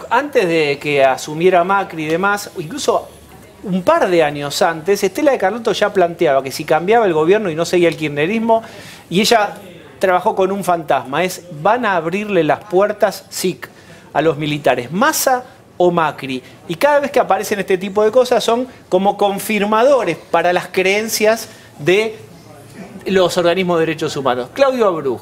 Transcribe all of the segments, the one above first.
antes de que asumiera Macri y demás, incluso un par de años antes, Estela de Carlotto ya planteaba que si cambiaba el gobierno y no seguía el kirchnerismo, y ella trabajó con un fantasma, van a abrirle las puertas SIC a los militares, Massa o Macri. Y cada vez que aparecen este tipo de cosas son como confirmadores para las creencias de los organismos de derechos humanos. Claudio Abruj.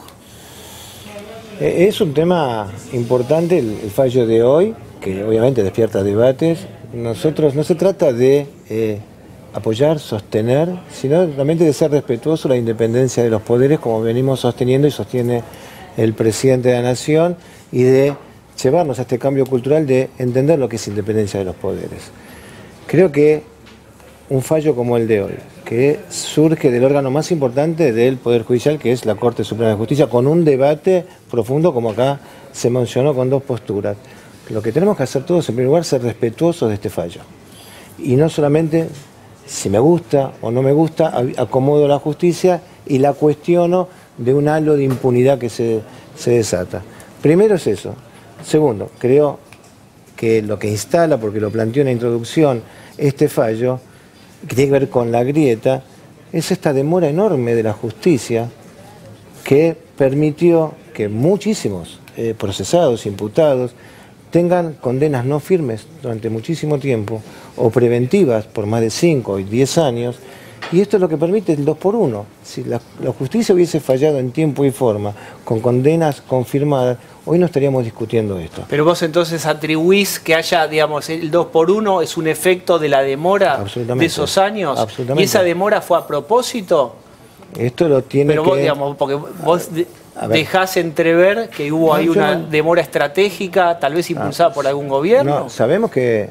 Es un tema importante el fallo de hoy, que obviamente despierta debates. Nosotros no se trata de apoyar, sostener, sino realmente de ser respetuoso de la independencia de los poderes, como venimos sosteniendo y sostiene el presidente de la Nación, y de llevarnos a este cambio cultural de entender lo que es independencia de los poderes. Creo que un fallo como el de hoy, que surge del órgano más importante del Poder Judicial, que es la Corte Suprema de Justicia, con un debate profundo, como acá se mencionó, con dos posturas. Lo que tenemos que hacer todos, en primer lugar, ser respetuosos de este fallo. Y no solamente si me gusta o no me gusta, acomodo la justicia y la cuestiono de un halo de impunidad que se desata. Primero es eso. Segundo, creo que lo que instala, porque lo planteó en la introducción, este fallo, que tiene que ver con la grieta, es esta demora enorme de la justicia que permitió que muchísimos procesados, imputados, tengan condenas no firmes durante muchísimo tiempo o preventivas por más de 5 y 10 años, y esto es lo que permite el 2 por 1. Si la justicia hubiese fallado en tiempo y forma, con condenas confirmadas, hoy no estaríamos discutiendo esto. Pero vos entonces atribuís que haya, digamos, el 2 por 1 es un efecto de la demora de esos años. Absolutamente. ¿Y esa demora fue a propósito? Esto lo tiene Pero vos, digamos, porque vos dejás entrever que hubo ahí una demora estratégica, tal vez impulsada por algún gobierno. No, sabemos que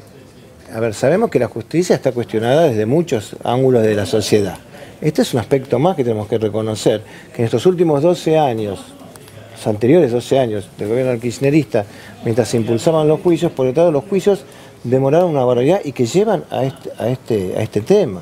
la justicia está cuestionada desde muchos ángulos de la sociedad. Este es un aspecto más que tenemos que reconocer, que en estos últimos 12 años, los anteriores 12 años del gobierno kirchnerista, mientras se impulsaban los juicios, por lo tanto los juicios demoraron una barbaridad y que llevan a este tema.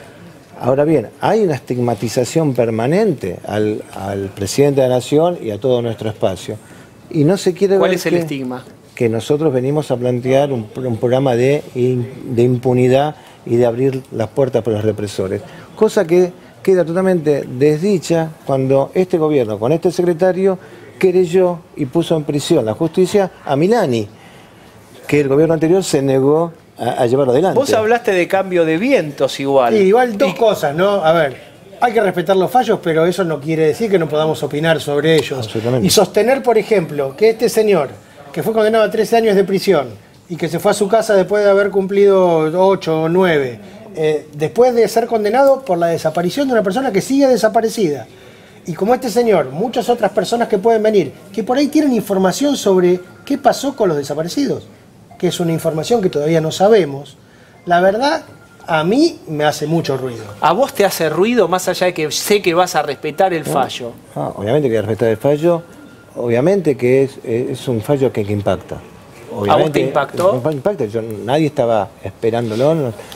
Ahora bien, hay una estigmatización permanente al presidente de la Nación y a todo nuestro espacio. Y no se quiere ver. ¿Cuál es el estigma? Que nosotros venimos a plantear un programa de impunidad y de abrir las puertas para los represores. Cosa que queda totalmente desdicha cuando este gobierno, con este secretario, querelló y puso en prisión la justicia a Milani, que el gobierno anterior se negó a llevarlo adelante. Vos hablaste de cambio de vientos igual. Sí, igual dos cosas, ¿no? A ver, hay que respetar los fallos, pero eso no quiere decir que no podamos opinar sobre ellos. Absolutamente. Y sostener, por ejemplo, que este señor, que fue condenado a 13 años de prisión y que se fue a su casa después de haber cumplido 8 o 9, después de ser condenado por la desaparición de una persona que sigue desaparecida. Y como este señor, muchas otras personas que pueden venir, que por ahí tienen información sobre qué pasó con los desaparecidos, que es una información que todavía no sabemos, la verdad, a mí me hace mucho ruido. ¿A vos te hace ruido, más allá de que sé que vas a respetar el fallo? Obviamente que hay que respetar el fallo, obviamente que es un fallo que impacta. Obviamente, ¿A vos te impactó? Impacta. Nadie estaba esperándolo,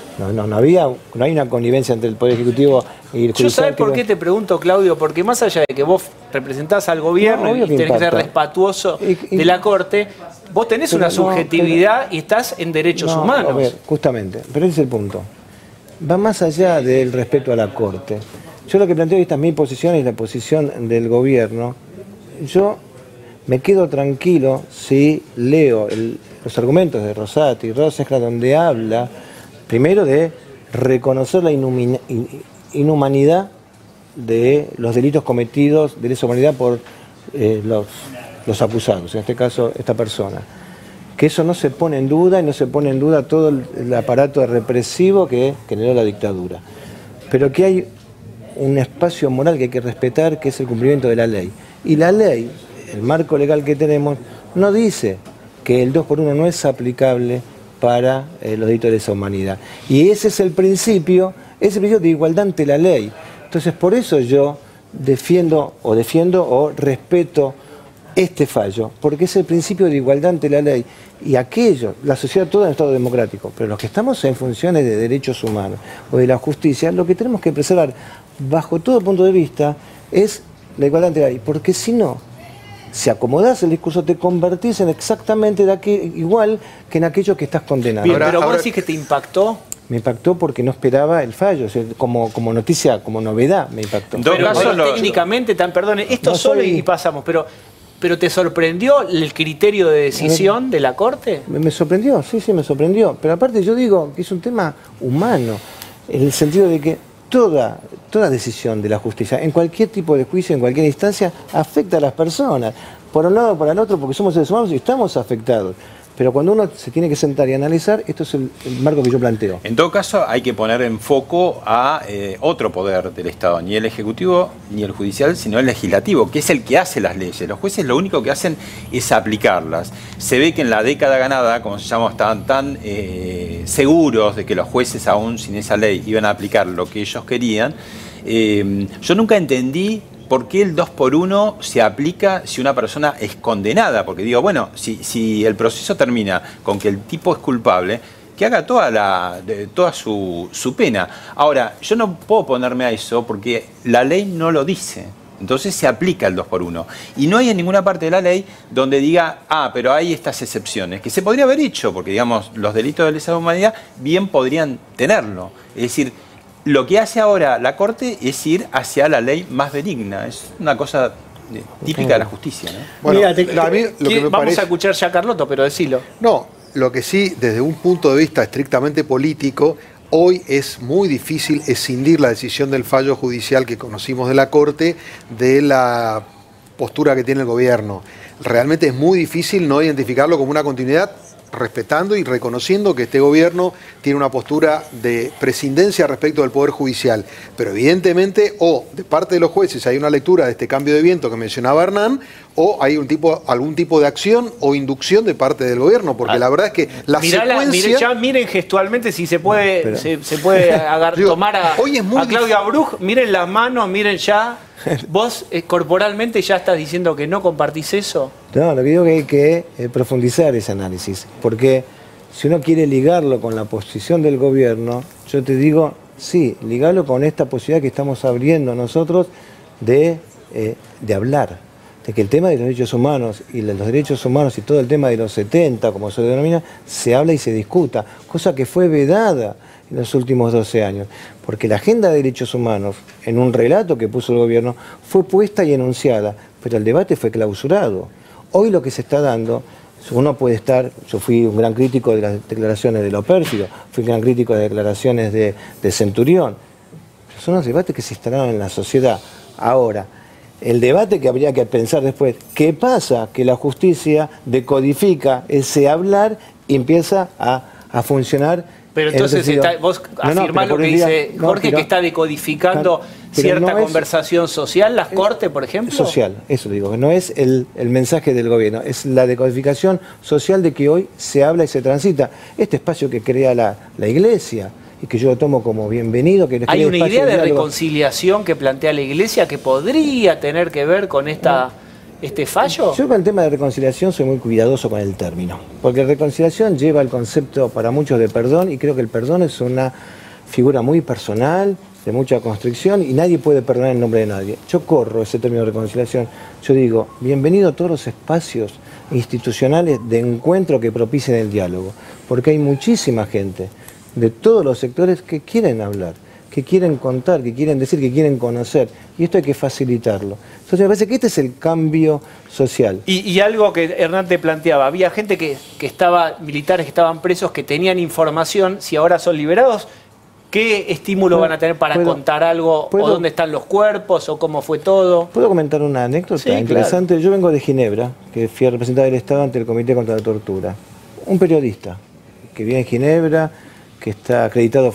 no hay una connivencia entre el Poder Ejecutivo y el Judicial. Yo sabés por qué te pregunto, Claudio, porque más allá de que vos representás al gobierno y tenés que ser respetuoso de la Corte, vos tenés una subjetividad y estás en derechos humanos. A ver, justamente, pero ese es el punto. Va más allá del respeto a la Corte. Yo lo que planteo, esta es mi posición y la posición del gobierno. Yo me quedo tranquilo si leo los argumentos de Rosati y Rosenkrantz, donde habla primero de reconocer la inhumanidad de los delitos cometidos de lesa humanidad por los acusados, en este caso esta persona. Que eso no se pone en duda y no se pone en duda todo el aparato represivo que generó la dictadura. Pero que hay un espacio moral que hay que respetar, que es el cumplimiento de la ley. Y la ley, el marco legal que tenemos, no dice que el 2 por 1 no es aplicable para los delitos de lesa humanidad. Y ese es el principio de igualdad ante la ley. Entonces, por eso yo defiendo o respeto este fallo, porque es el principio de igualdad ante la ley. Y la sociedad toda en Estado democrático, pero los que estamos en funciones de derechos humanos o de la justicia, lo que tenemos que preservar, bajo todo punto de vista, es la igualdad ante la ley. Porque si no, si acomodás el discurso, te convertís en exactamente igual que en aquello que estás condenando. Bien, pero vos decís que te impactó. Me impactó porque no esperaba el fallo, o sea, como noticia, como novedad me impactó. Pero técnicamente, perdone, esto no solo y pasamos, pero ¿te sorprendió el criterio de decisión de la Corte? Me sorprendió, sí, me sorprendió. Pero aparte yo digo que es un tema humano, en el sentido de que toda decisión de la justicia, en cualquier tipo de juicio, en cualquier instancia, afecta a las personas. Por un lado o por el otro, porque somos seres humanos y estamos afectados. Pero cuando uno se tiene que sentar y analizar, esto es el marco que yo planteo. En todo caso, hay que poner en foco a otro poder del Estado, ni el Ejecutivo ni el Judicial, sino el Legislativo, que es el que hace las leyes. Los jueces lo único que hacen es aplicarlas. Se ve que en la década ganada, como se llama, estaban tan seguros de que los jueces, aún sin esa ley, iban a aplicar lo que ellos querían. Yo nunca entendí ¿por qué el 2x1 se aplica si una persona es condenada? Porque digo, bueno, si el proceso termina con que el tipo es culpable, que haga toda su pena. Ahora, yo no puedo ponerme a eso porque la ley no lo dice. Entonces se aplica el 2x1. Y no hay en ninguna parte de la ley donde diga, pero hay estas excepciones, que se podría haber hecho, porque digamos, los delitos de lesa humanidad bien podrían tenerlo. Es decir, lo que hace ahora la Corte es ir hacia la ley más benigna. Es una cosa típica de la justicia, ¿no? Bueno, mira, a mí lo que me vamos a escuchar ya a Carlotto, pero decilo. No, lo que sí, desde un punto de vista estrictamente político, hoy es muy difícil escindir la decisión del fallo judicial que conocimos de la Corte de la postura que tiene el gobierno. Realmente es muy difícil no identificarlo como una continuidad, respetando y reconociendo que este gobierno tiene una postura de prescindencia respecto del Poder Judicial. Pero evidentemente, de parte de los jueces hay una lectura de este cambio de viento que mencionaba Hernán, o hay algún tipo de acción o inducción de parte del gobierno, porque la verdad es que la secuencia... miren gestualmente si se puede, se puede tomar a Claudia Bruch, miren las manos, miren ya... ¿Vos corporalmente ya estás diciendo que no compartís eso? No, lo que digo es que hay que profundizar ese análisis, porque si uno quiere ligarlo con la posición del gobierno, yo te digo, sí, ligarlo con esta posibilidad que estamos abriendo nosotros de hablar, de que el tema de los derechos humanos y los derechos humanos y todo el tema de los 70, como se denomina, se habla y se discuta, cosa que fue vedada en los últimos 12 años, porque la agenda de derechos humanos, en un relato que puso el gobierno, fue puesta y enunciada, pero el debate fue clausurado. Hoy lo que se está dando, uno puede estar, yo fui un gran crítico de las declaraciones de Lopérfido, fui un gran crítico de declaraciones de Centurión, pero son los debates que se instalaron en la sociedad. Ahora, el debate que habría que pensar después, ¿qué pasa? Que la justicia decodifica ese hablar y empieza a funcionar. Pero entonces vos afirmás lo que dice Jorge, que está decodificando cierta conversación social, las Cortes, por ejemplo. Social, eso digo, que no es el mensaje del gobierno, es la decodificación social de que hoy se habla y se transita. Este espacio que crea la Iglesia, y que yo lo tomo como bienvenido. Que hay una idea de reconciliación que plantea la Iglesia que podría tener que ver con este fallo. Yo con el tema de reconciliación soy muy cuidadoso con el término, porque reconciliación lleva el concepto para muchos de perdón, y creo que el perdón es una figura muy personal, de mucha constricción, y nadie puede perdonar en nombre de nadie. Yo corro ese término de reconciliación. Yo digo, bienvenido a todos los espacios institucionales de encuentro que propicien el diálogo, porque hay muchísima gente de todos los sectores que quieren hablar, que quieren contar, que quieren decir, que quieren conocer, y esto hay que facilitarlo. Entonces me parece que este es el cambio social. Y algo que Hernán te planteaba, había gente militares que estaban presos, que tenían información, si ahora son liberados, ¿qué estímulo van a tener para contar algo? ¿O dónde están los cuerpos? ¿O cómo fue todo? ¿Puedo comentar una anécdota interesante? Claro. Yo vengo de Ginebra, que fui a representar del Estado ante el Comité contra la Tortura. Un periodista que vive en Ginebra, que está acreditado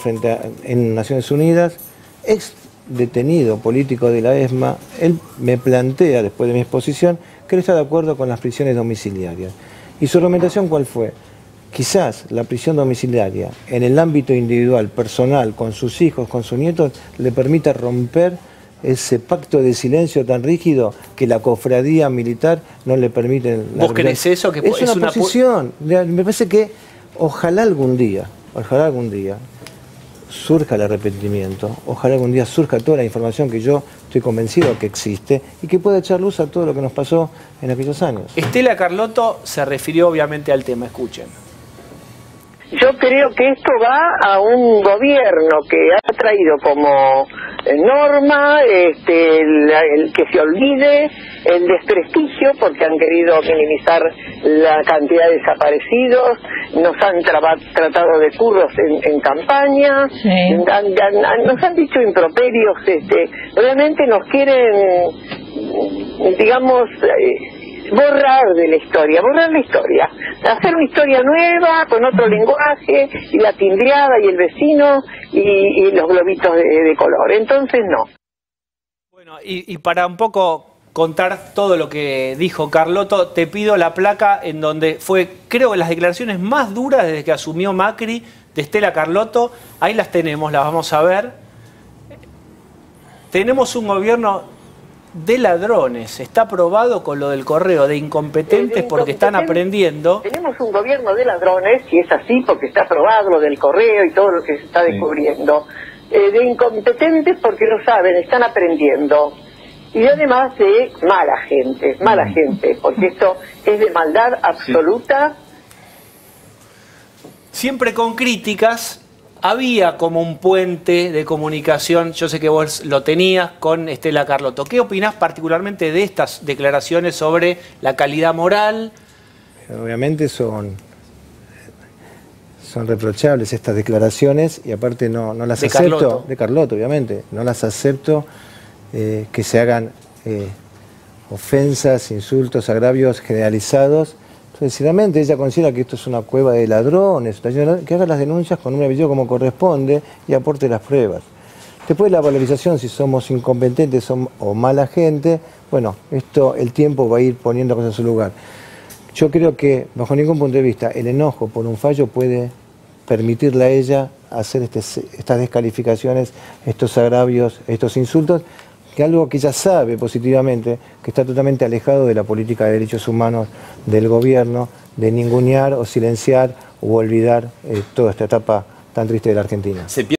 en Naciones Unidas, ex detenido político de la ESMA, él me plantea, después de mi exposición, que él está de acuerdo con las prisiones domiciliarias. ¿Y su argumentación cuál fue? Quizás la prisión domiciliaria, en el ámbito individual, personal, con sus hijos, con sus nietos, le permita romper ese pacto de silencio tan rígido que la cofradía militar no le permite. ¿Vos crees eso? Que es una posición. Me parece que ojalá algún día surja el arrepentimiento, ojalá algún día surja toda la información que yo estoy convencido que existe y que puede echar luz a todo lo que nos pasó en aquellos años. Estela Carlotto se refirió obviamente al tema, escuchen. Yo creo que esto va a un gobierno que ha traído como norma el que se olvide, el desprestigio, porque han querido minimizar la cantidad de desaparecidos, nos han tratado de curros en campaña, sí. Nos han dicho improperios, realmente nos quieren, digamos, borrar la historia, hacer una historia nueva, con otro lenguaje, y la timbriada y el vecino y los globitos de color. Entonces no. Bueno, y para un poco contar todo lo que dijo Carlotto, te pido la placa en donde fue, creo, las declaraciones más duras desde que asumió Macri de Estela Carlotto. Ahí las tenemos, las vamos a ver. Tenemos un gobierno de ladrones, está probado con lo del correo, de incompetentes porque están aprendiendo. Tenemos un gobierno de ladrones, y es así porque está probado lo del correo y todo lo que se está descubriendo. De incompetentes porque lo saben, están aprendiendo. Y además de mala gente, porque esto es de maldad absoluta. Siempre con críticas. Había como un puente de comunicación, yo sé que vos lo tenías, con Estela Carlotto. ¿Qué opinás particularmente de estas declaraciones sobre la calidad moral? Obviamente son reprochables estas declaraciones y aparte no las acepto. De Carlotto, obviamente. No las acepto que se hagan ofensas, insultos, agravios generalizados. Sinceramente, ella considera que esto es una cueva de ladrones, que haga las denuncias con un aviso como corresponde y aporte las pruebas. Después la valorización, si somos incompetentes o mala gente, bueno, el tiempo va a ir poniendo cosas en su lugar. Yo creo que, bajo ningún punto de vista, el enojo por un fallo puede permitirle a ella hacer estas descalificaciones, estos agravios, estos insultos, que algo que ella sabe positivamente, que está totalmente alejado de la política de derechos humanos del gobierno, de ningunear o silenciar o olvidar toda esta etapa tan triste de la Argentina.